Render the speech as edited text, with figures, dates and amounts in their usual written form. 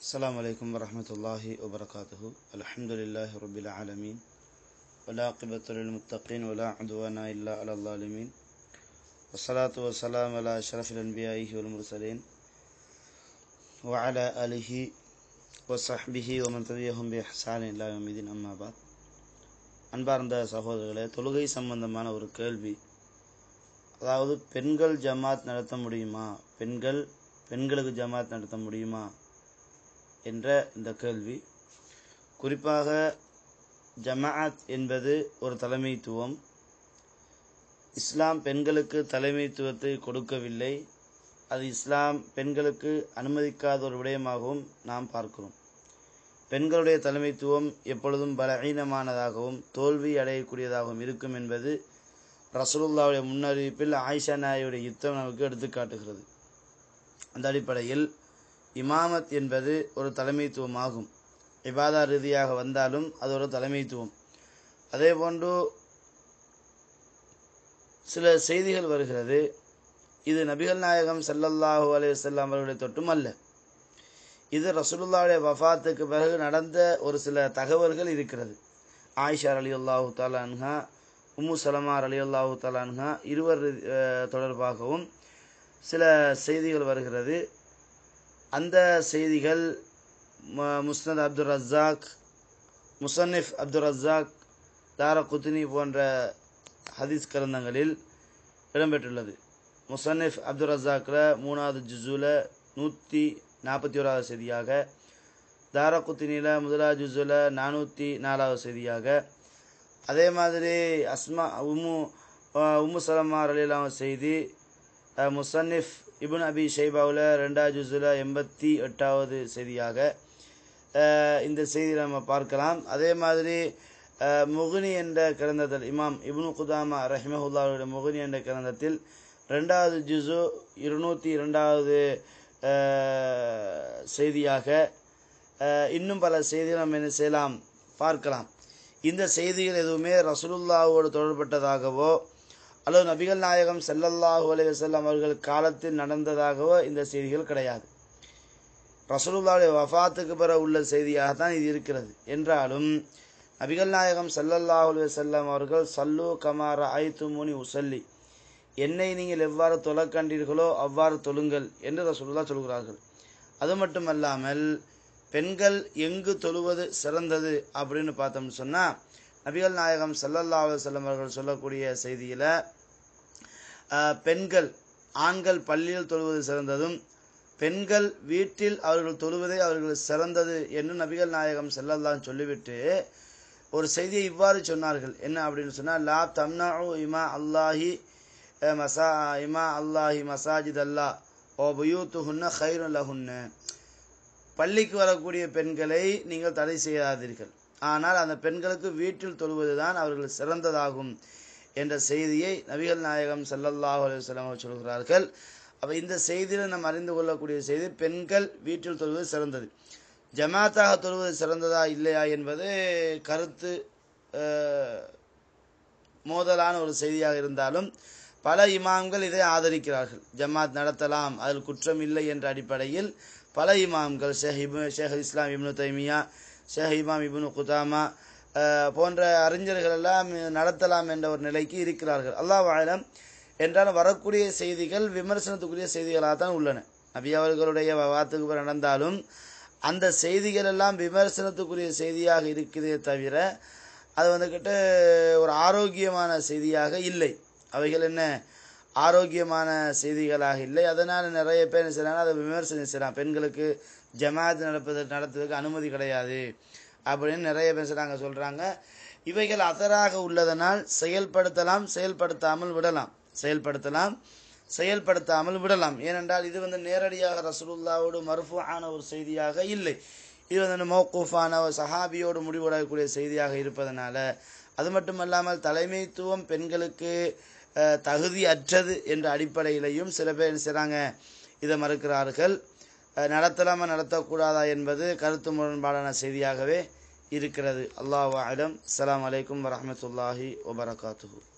السلام عليكم ورحمة الله وبركاته. الحمد لله رب العالمين والعاقبة للمتقين ولا عدوان إلا على الظالمين والصلاة والسلام على أشرف الأنبياء والمرسلين وعلى آله وصحبه ومن تبعهم بإحسان إلى يوم الدين. أما بعد, அன்பார்ந்த சகோதரர்களே, தொழுகை சம்பந்தமான ஒரு கேள்வி. அதாவது, பெண்கள் ஜமாத் நடத்த முடியுமா, பெண்களுக்கு ஜமாத் நடத்த முடியுமா என்ற இந்த கேள்வி. குறிப்பாக ஜமாஅத் என்பது ஒரு தலைமைத்துவம். இஸ்லாம் பெண்களுக்கு தலைமைத்துவத்தை கொடுக்கவில்லை. அது இஸ்லாம் பெண்களுக்கு அனுமதிக்காத ஒரு விடயமாகவும் நாம் பார்க்கிறோம். பெண்களுடைய தலைமைத்துவம் எப்பொழுதும் பலவீனமானதாகவும் தோல்வி அடையக்கூடியதாகவும் இருக்கும் என்பது ரசூலுல்லாஹ்வுடைய முன்னறிவிப்பில் ஆயிஷா நாயுடைய யுத்தம் நமக்கு எடுத்துக்காட்டுகிறது. அந்த அடிப்படையில் இமாமத் என்பது ஒரு தலைமைத்துவமாகும். இபாதா ரீதியாக வந்தாலும் அது ஒரு தலைமைத்துவம். அதே போன்று சில செய்திகள் வருகிறது, இது நபிகள் நாயகம் ஸல்லல்லாஹு அலைஹி வஸல்லம் அவர்களுடைய தொட்டும் அல்ல. இது ரசூலுல்லாஹ்வுடைய வஃபாத்துக்கு பிறகு நடந்த ஒரு சில தகவல்கள் இருக்கிறது. ஆயிஷா ரலியல்லாஹு தஆலா அன்ஹா, உம்மு சலமா ரலியல்லாஹு தஆலா அன்ஹா இருவர் தொடர்பாகவும் சில செய்திகள் வருகிறது. அந்த செய்திகள் முஸ்னத் அப்துல் ரஸாக், முஸன்னிஃப் அப்துல் ரஸாக், தாரகுத்னி போன்ற ஹதீஸ் கிரந்தங்களில் இடம்பெற்றுள்ளது. முஸன்னிஃப் அப்துல் ரஸாக்கில் 3வது ஜுஸுல 141வது செய்தியாக, தாரகுத்னியில் 1வது ஜுஸுல 404வது செய்தியாக, அதே மாதிரி உம்மு சலமா ரலியல்லாஹு செய்தி முஸன்னிஃப் இப்னு அபி ஷைபாவில் 2வது ஜுஸுல 88வது செய்தியாக இந்த செய்தியை நம்ம பார்க்கலாம். அதே மாதிரி முகுனி என்ற கிரந்தத்தில் இமாம் இப்னு குதாமா ரஹிமஹுல்லாஹுடைய முகுனி என்ற கிரந்தத்தில் 2வது ஜுஸு 202வது செய்தியாக இன்னும் பல செய்திகள் நம்ம என்ன செய்யலாம், பார்க்கலாம். இந்த செய்திகள் எதுவுமே ரசூலுல்லாஹோடு தொடர்பட்டதாகவோ அல்லது நபிகள் நாயகம் ஸல்லல்லாஹு அலைஹி வஸல்லம் அவர்கள் காலத்தில் நடந்ததாகவோ இந்த செய்திகள் கிடையாது. ரசூலுல்லாஹ்வுடைய வஃபாத்துக்கு பிறகு உள்ள செய்தியாகத்தான் இது இருக்கிறது. என்றாலும் நபிகள் நாயகம் ஸல்லல்லாஹு அலைஹி வஸல்லம் அவர்கள் சல்லு கமா ரஅய்துமுனி உஸல்லி, என்னை நீங்கள் எவ்வாறு தொழ கண்டீர்களோ அவ்வாறு தொழுங்கள் என்று ரசூலுல்லாஹ் சொல்கிறார்கள். அது மட்டுமல்லாமல் பெண்கள் எங்கு தொழுவது சிறந்தது அப்படின்னு பார்த்தோம்னு சொன்னால், நபிகள் நாயகம் ஸல்லல்லாஹு அலைஹி வஸல்லம் அவர்கள் சொல்லக்கூடிய செய்தியில் பெண்கள் ஆண்கள் பள்ளியில் தொழுவது சிறந்ததும் பெண்கள் வீட்டில் அவர்கள் தொழுவதே அவர்கள் சிறந்தது என்று நபிகள் நாயகம் ஸல்லல்லாஹு சொல்லிவிட்டு ஒரு செய்தியை இவ்வாறு சொன்னார்கள். என்ன அப்படின்னு சொன்னால், லா தம்னஉ இமா அல்லாஹி மசாஜித் அல்லாஹ் ஓ புயூத்துஹுன்ன கைருன் லஹுன்ன, பள்ளிக்கு வரக்கூடிய பெண்களை நீங்கள் தடை செய்யாதீர்கள், ஆனால் அந்த பெண்களுக்கு வீட்டில் தொழுவதுதான் அவர்கள் சிறந்ததாகும் என்ற செய்தியை நபிகள் நாயகம் ஸல்லல்லாஹு அலைஹி வஸல்லம் சொல்கிறார்கள். அப்போ இந்த செய்தியில் நாம் அறிந்து கொள்ளக்கூடிய செய்தி, பெண்கள் வீட்டில் தொழுவது சிறந்தது. ஜமாத்தாக தொழுவது சிறந்ததா இல்லையா என்பது கருத்து மோதலான ஒரு செய்தியாக இருந்தாலும் பல இமாம்கள் இதை ஆதரிக்கிறார்கள். ஜமாத் நடத்தலாம், அதில் குற்றம் இல்லை என்ற அடிப்படையில் பல இமாம்கள், ஷேக் இஸ்லாம் இப்னு தைமியா, ஷேக் இமாம் இப்னு குதாமா போன்ற அறிஞர்கள் எல்லாம் நடத்தலாம் என்ற ஒரு நிலைக்கு இருக்கிறார்கள். அல்லாஹ் அலம். என்றாலும் வரக்கூடிய செய்திகள் விமர்சனத்துக்குரிய செய்திகளாக தான் உள்ளன. நபி அவர்களுடைய வஃபாத்துக்கு நடந்தாலும் அந்த செய்திகள் எல்லாம் விமர்சனத்துக்குரிய செய்தியாக இருக்கிறதே தவிர அது வந்துக்கிட்டு ஒரு ஆரோக்கியமான செய்தியாக இல்லை. அவைகள் என்ன ஆரோக்கியமான செய்திகளாக இல்லை. அதனால் நிறைய பேர் என்ன செய்யறாங்க, அதை விமர்சனம் செய்யலாம். பெண்களுக்கு ஜமாத் நடத்துவதற்கு அனுமதி கிடையாது அப்படின்னு நிறைய பேர் சொல்றாங்க. இவைகள் அசராக உள்ளதனால் செயல்படுத்தலாம், செயல்படுத்தாமல் விடலாம். ஏனென்றால் இது நேரடியாக ரசூலுல்லாஹ்வோடு மர்ஃபூஆன ஒரு செய்தியாக இல்லை. இது மௌகூஃபான ஒரு சஹாபியோடு முடிவடையக்கூடிய செய்தியாக இருப்பதனால, அது மட்டுமல்லாமல் தலைமைத்துவம் பெண்களுக்கு தகுதி அற்றது என்ற அடிப்படையிலையும் சில பேர் செய்றாங்க, இதை மறுக்கிறார்கள். நடத்தலாமா நடத்தக்கூடாதா என்பது கருத்து முரண்பாடான செய்தியாகவே இருக்கிறது. அல்லாஹு அலம். அஸ்ஸலாமு அலைக்கும் வரஹ்மத்துல்லாஹி வபரகாத்துஹு.